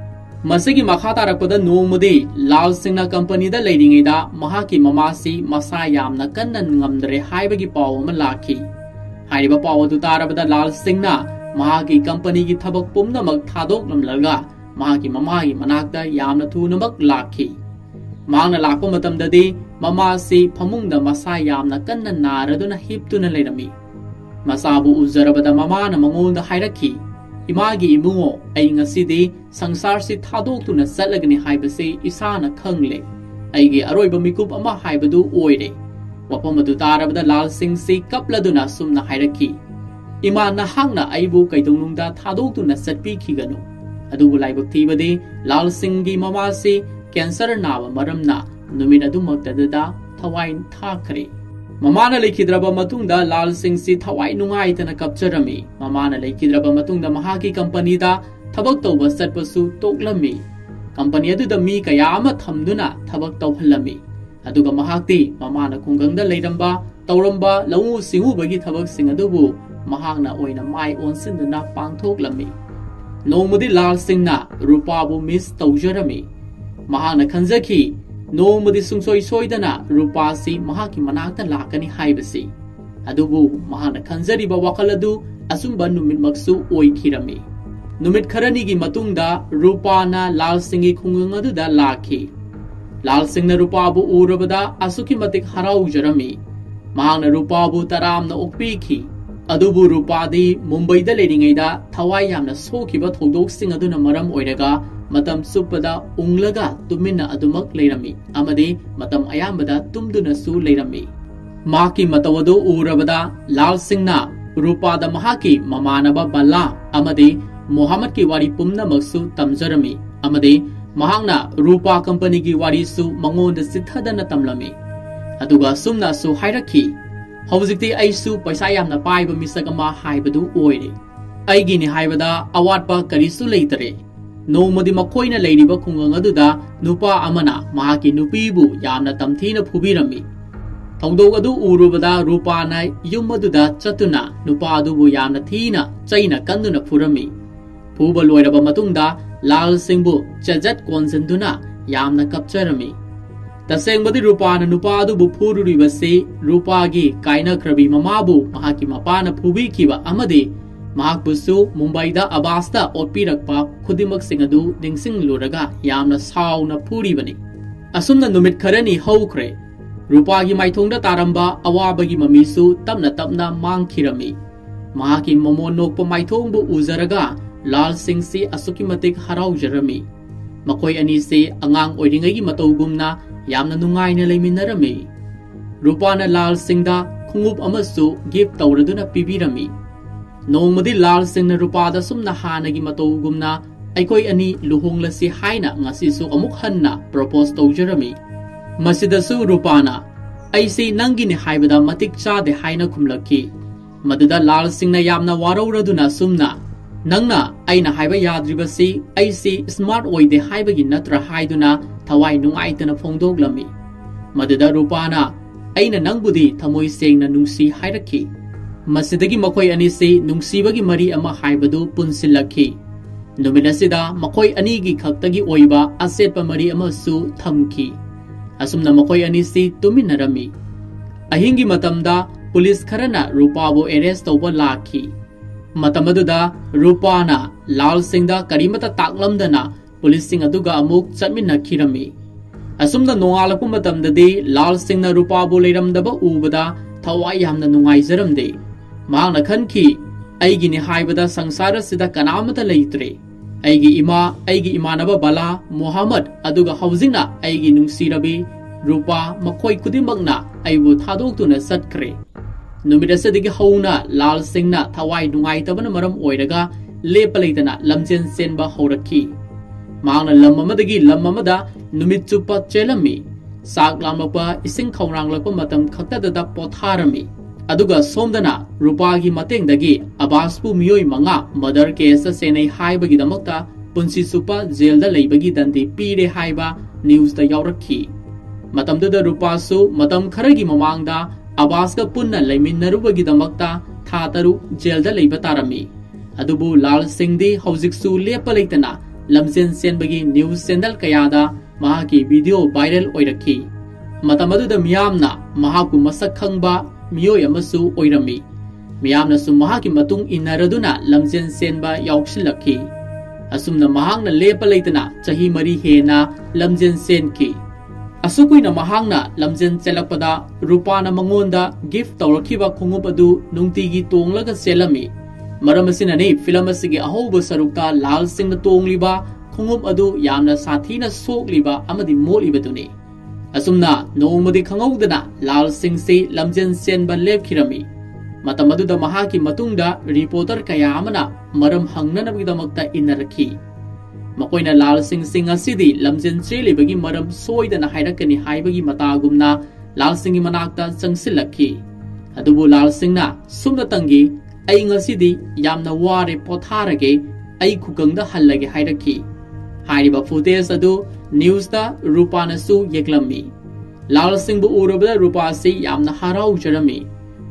Masigi makha tarakpada nomadi Laal Singh na company da leiringaida mahaki mamasi masa yamna kannan ngamdre haibagi paw ama lakhi. Hariba paw adu tarabada Laal Singh na mahaki company gi thabak pumnamak thadoklamlaga mahaki mamagi manakta yamna thunamak lakhi. Mangna lakpa matamdadi mama si phamungda masa yamna kanna naraduna hiptuna leirami. Masabu uzarabada mama na mangolda hairakhi. Imagi imungo ay ngasidi sangsar si thadoktuna satlagani haibasi isana khangle. Aigi aroiba mikup ama haibadu oire. Wapamadu tarabada Laal Singh si kapladuna sumna hairakhi. Ima nahangna aibu kaitungungda thadoktuna satpikhiganu. Adubu laibak thibadi Laal Singh gi mama si cancer naba maramna numit adumaktadada thawai thakre. Mamana leikidraba matungda Laal Singh si thawai nungaitana kapcharami. Mamana leikidraba matungda mahaki company da thabak tawba satpasu toklami. Company aduda mi kaya ama thamduna thabak tawhallami. Aduga mahakti mamana khungangda leiramba tawramba lawu singubagi thabak sing adubu mahakna oina mai onsinduna pangthoklami. Nomadi Laal Singh na rupabu miss tawjarami. Mahakna khanjaki nomadi sungsoi soidana rupa si mahaki manakta lakani haibasi. Adubu mahakna khanjariba wakal adu asumba numit maksu oikhirami. नुमित खरनी की मतुंगदा रूपाना लाल सिंह की खुंगंग अदुदा lucky लाल सिंह ने रूपाबु उरबदा असुकी मतिक हराउजरमी मांगना रूपाबु तरामना ओक्पीखी अदुबु रूपादी मुंबई दा लेरिंगैदा थवाई यामना सोखिबा थौदोकसिंग अदुना मरम ओइरगा मतम सुपदा उंगलगा तुमिना अदुमक Laramie अमदि मतम अयामबदा तुमदुनसु Laramie माकी मतवदु उरबदा लाल सिंहना रूपादा महाकी ममानबा बल्ला अमदि मोहम्मद की वारी पुमनमकसु तमजरमी अमदि महांगना रूपा कंपनी की वारीसु मंगोंद सिद्धदना तमलमी अदुगा सुमनासु हाइरखी हौजिक्ति ऐसु पैसा यामना पाइबा मिसक अमा हाइबदु ओइरे ऐगिनि हाइबदा अवाटपा करिसु लेतरे नोमदि मखोइना लेरिबा खुंगंग अदुदा नुपा अमना महाकी नुपीबु यामना तमथीना फुबिरमी थौदोग अदु उरुबदा रूपाना युम अदुदा चतुना नुपा अदुबु यामना थीना चैना कंदुना फुरमी फुबा लोइरबा मतुंगदा लाल सिंहबु चजत कोनजंदुना यामना कपचरमी तसेंगबदि रूपाना नुपा अदुबु फुरुरिबसे रूपागी काइनख्रबी ममाबु महाकी मपाना फुबिखिबा अमदि महाकपुसु मुंबईदा अबास्ता ओटपिरकपा खुदिमकसिंग अदु निंगसिंगलुरगा यामना साउना फुरिबनी असुमना नुमित खरनी हौख्रे रूपागी माइथोंगदा तारंबा अवाबगी ममीसु तमना तमना मांगखिरमी महाकी ममोन नोकपा माइथोंगबु उजरगा लाल सिंह से असुकी मतिक हराउजरमी मकोई अनी से अंगांग ओइरिंगैगी मतौगुमना यामना नुंगाइना लेमिनरमी रूपाना लाल सिंहदा खुंगुप अमसु गिफ्ट तौरदुना पिबिरमी नोंगमदि लाल सिंह रूपादा सुमना हानगी मतौगुमना अैकोई अनी लुहोंगलसी हाइना ngasisu अमुक हन्ना प्रपोज तौजरमी मसिदसु रूपाना ऐसे नंगिनि हाइबदा मतिक चादे हाइना खुमलकी मदुदा लाल सिंहना यामना वारौरदुना सुमना नंगना ऐना हाइबा याद्रिबसी ऐसे स्मार्ट ओइदे हाइबगी नत्र हाइदुना थवाई नुंगाइतना फोंदोगलमी मदुदा रूपाना ऐना नंगबुदी थमोई सेंगना नुंसी हाइरखी मसिदगी मखोई अनिसे नुंसीबगी मरी अमा हाइबदु पुनसिलखी नुमिनसिदा मखोई अनीगी खक्तगी ओइबा असेटपा मरी अमसु थमखी असुमना मखोई अनिसी तुमिनरमी अहिंगी मतमदा पुलिस खरना रूपाबु एरेस्ट तौबा लाखी मतमदुदा रूपाना लाल सिंहदा करीमता ताकलमदना पुलिस सिंह अदुगा अमुक चटमिनखिरमी असुमना नोंगालपु मतमददी लाल सिंहना रूपाबु लेरमदबा उबदा थवाई यामना नुंगाइजरमदे मांगना खनखी ऐगिनि हाइबदा संसार सिदा कनामता लेत्रे ऐगी इमानबा बला मोहम्मद अदुगा हौजिंगना ऐगी नुंसीरबी रूपा मखोई खुदिमकना ऐबु थादोक्तुना सटख्रे नुमिदसदिगी हौना लाल सिंहना थवाई नुंगाइतबना मरम ओइरगा लेपा लेतना लमजेन सेनबा हौरखी मांगना लममदगी लममदा नुमित चुप्पा चेलमी साक लामलपा इसिंग खौरांगलपा मतम खक्तददा पोथारमी अदुगा सोमदना रूपागी मतेंगदगी अबासपु मियोई मंगा मदर केस सेनै हाइबगिदमक्ता पुंसी सुपा जेलदा लेबगी दंदी पीरे हाइबा न्यूज़दा यावरखी मतमदुदा रूपासु मतम खरगी ममांगदा अबासका पुन्ना लेमिन्नरुबगिदमक्ता था तरु जेलदा लेबा तारमी अदुबु लाल सिंहदी हौजिकसु लेपा लेतना लमजेन सेनबगी न्यूज़ चैनल कयादा महाकी वीडियो वायरल ओइरखी मतमदुदा मियामना महाकु मसक खंगबा मियोय अमसु ओइरमी मियामनसु महाकी मतुंग इन्नरदुना लमजेन सेनबा याउक्सिलखी असुमना महांगना लेपा लेतना चही मरी हेना लमजेन सेनकी असुकुइना महांगना लमजेन चेलकपदा रूपाना मंगोंदा गिफ्ट तौरखिबा खुंगुप अदु नुंगतिगी तोंगलगा सेलमी मरमसिनने फिल्म असिगी अहोबा सरुक्ता लाल सिंह तोंगलिबा खुंगुप अदु यामना साथीना सोकलिबा अमदि मोलिबदुनी असुमना नोंगमदि खंगौदना लाल सिंह से लमजेन सेनबा लेपखिरमी मतमदुदा महाकी मतुंगदा रिपोर्टर कया अमना मरम हंगननबगिदमक्ता इन्नरखी मकोइना लाल सिंह सिंह असिदी लमजेन चेलिबगी मरम सोइदना हाइरकनी हाइबगी मतागुमना लाल सिंह मनाक्ता चंगसिलखी अदुबु लाल सिंहना सुमदतंगी ऐ ngasiदी यामना वारे पोथारगे ऐ खुगंगदा हल्लगे हाइरखी हाइरिबा फुटेज अदु न्यूज़दा रूपानसु येक्लम्मी लाल सिंह बु उरबदा रूपासी यामना हराउजरमी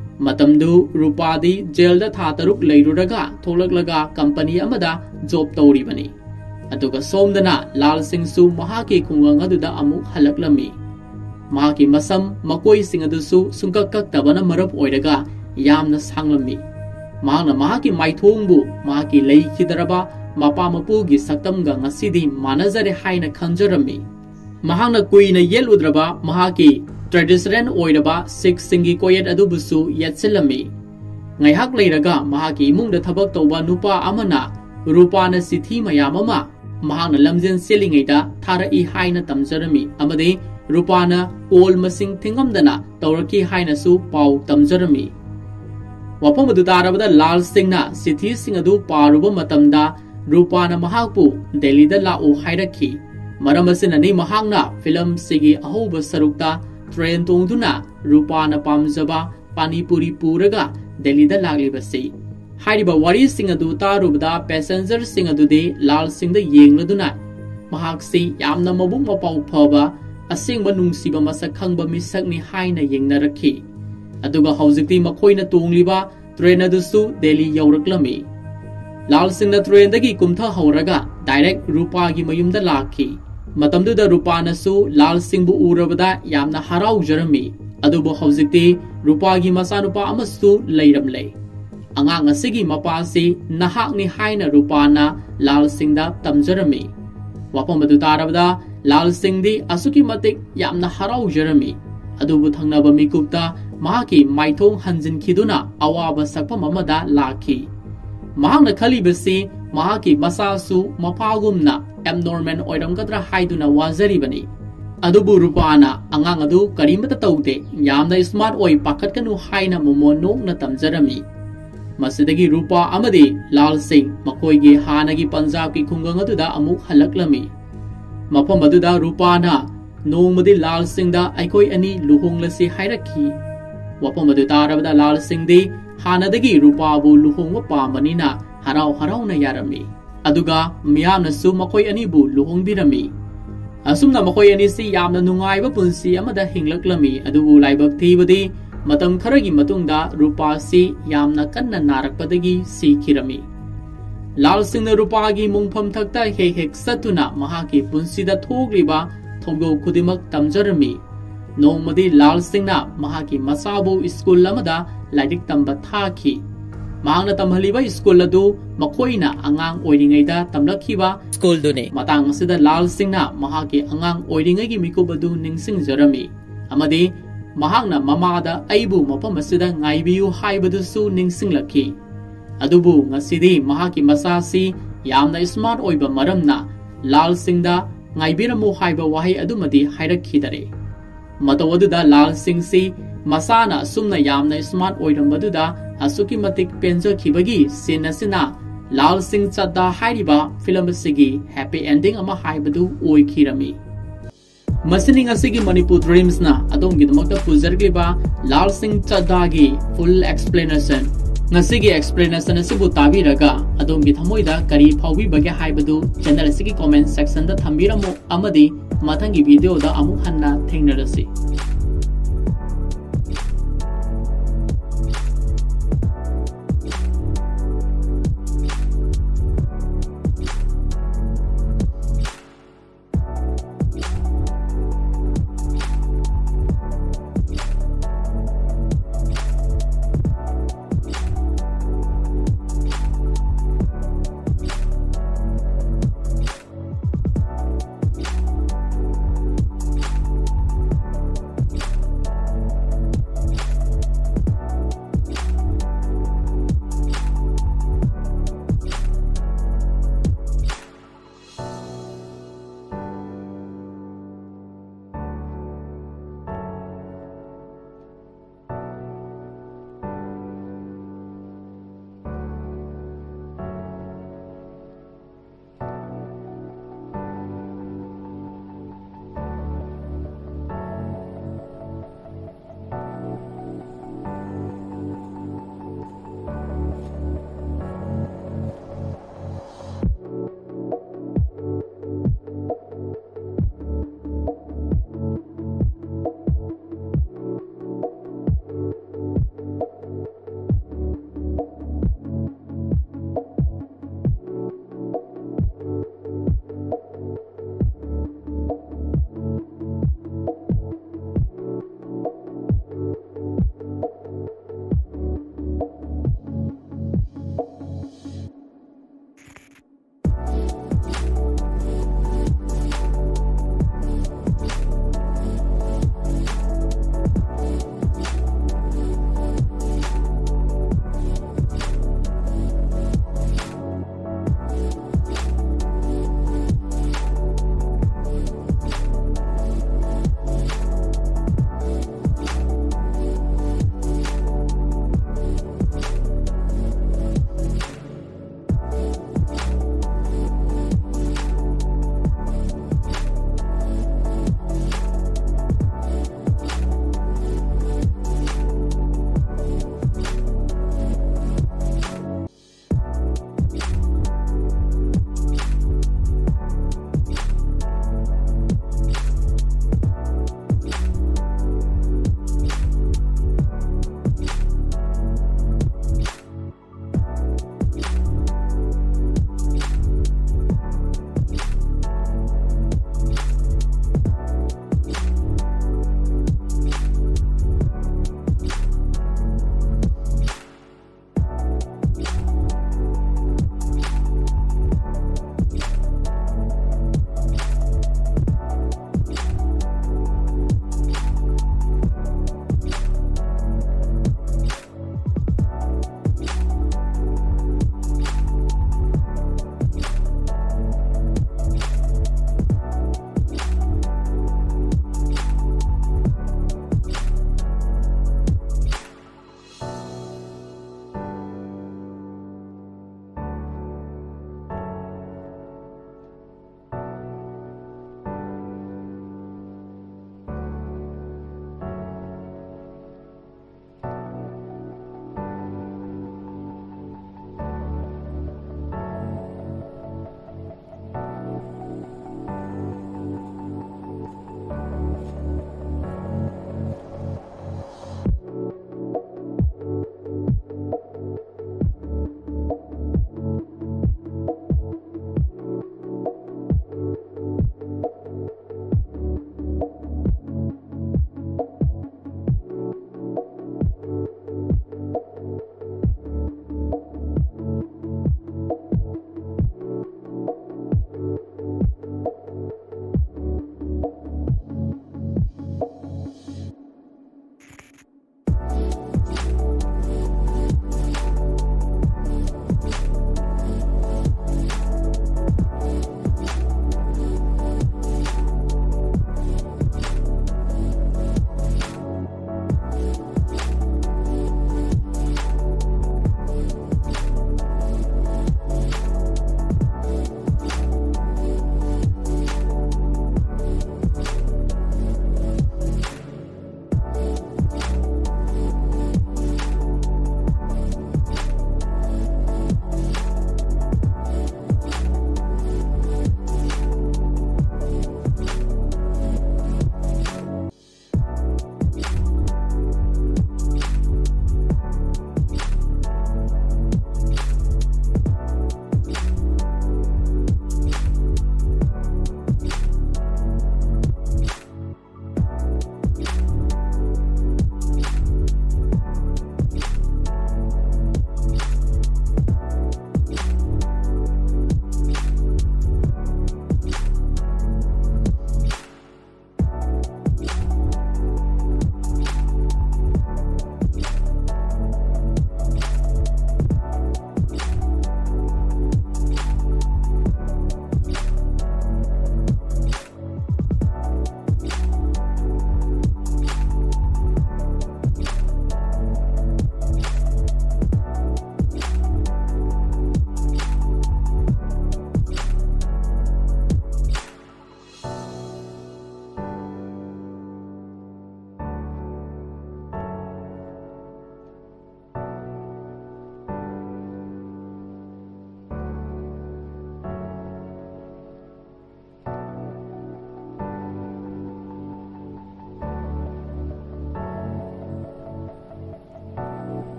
मतमदु रूपादी जेलदा था तरुक लेरुरगा थोलकलगा कंपनी अमदा जॉब तौरिबनी अदुगा सोमदना लाल सिंह सु महाकी खुंगंग अदुदा अमुक हलकलमी महाकी मसम मकोई सिंह अदुसु सुंककक्तबना मरब ओइरगा यामना सांगलमी मांगना महाकी माइथोंगबु महाकी लेखिदरबा mapa mapugi saktamga ngasidi manajare haina khanjarami mahangna kuina yeludraba mahaki traditional oiraba Sikh singi koyet adubusu yatsilami ngaihak leiraga mahaki imungda thabak tawba nupa amana rupana sithi mayamama mahangna lamjen selingaida tharai haina tamjarami amade rupana kol masing thingamdana tawraki haina su pau tamjarami wapam adu tarabada Laal Singh na sithi sing adu paruba matamda rupana mahakpu Delhi da lau hairakhi maram asinani mahangna film sigi ahoba sarukta train tongduna rupana pamjaba Manipuri puraga Delhi da laglibasi hairiba wari sing adu tarubada passenger sing adu de Laal Singh da yengladuna mahaksi yamna mabuk mapau phaba asingba nungsiba masak khangba misakni haina yengnarakhi aduga haujikti makhoina tongliba train adusu Delhi yauraklami Laal Singh na train dagi kumtha hauraga direct rupa gi mayumda lakhi matamduda rupana su Laal Singh bu urabada yamna haraujarami adubo haujikti rupa gi masanupa amasu leiramle angang asigi mapasi nahakni haina rupana Laal Singh da tamjarami wapam adu tarabada Laal Singh di asuki matik yamna haraujarami adubu thangnaba mikupta mahaki maithong hanjin khiduna awaba sakpam amada lakhi mahangna khalibasi mahaki masasu mapagumna abnormal oiramgadra haiduna wazaribani adubu rupana angang adu karimata tawde yamna smart oi pakatkanu haina momono na tamjarami masidagi rupa amadi Laal Singh makoigi hanagi Punjab ki khungang aduda amuk halaklami mafam aduda rupana nongmadi Laal Singh da aikoi ani luhonglasi hairakhi wapam adu tarabada Laal Singh di hanadagi rupa bu luhongwa pamanina harau harau na yarami aduga miyamna su makoi ani bu luhongbirami asumna makoi ani si yamna nungaiba punsi amada hinglaklami adubu laibak thibadi matam kharagi matungda rupa si yamna kanna narakpadagi sikhirami Laal Singh na rupa gi mungpham thakta hek satuna mahaki punsida thogriba thogdo kudimak tamjarami nongmadi Laal Singh na mahaki masabu school lamada lairik tamba thaki mahangna tamhaliba school adu makoina angang oiringaida tamlakhiba school dune matang asida Laal Singh na mahaki angang oiringai gi mikubadu ningsing jarami amadi mahangna mamada aibu mapam asida ngaibiu haibadu su ningsing lakhi adubu ngasidi mahaki masasi yamna smart oiba maramna Laal Singh da ngaibiramu haiba wahi adumadi hairakkhidare matawaduda Laal Singh si masana sumna yamna smart oirambadudha asuki matik penja khibagi sinasina Laal Singh Chaddha hairiba film sigi happy ending ama haibadu oikhirami masining asigi Manipur dreams na adongi damakta pujargliba Laal Singh Chaddha gi full explanation ngasigi explanation asibu tabiraga adongi thamoida kari phaubi bage haibadu channel asigi comment section da thambiramu amadi mathangi video da amuk hanna thengnarasi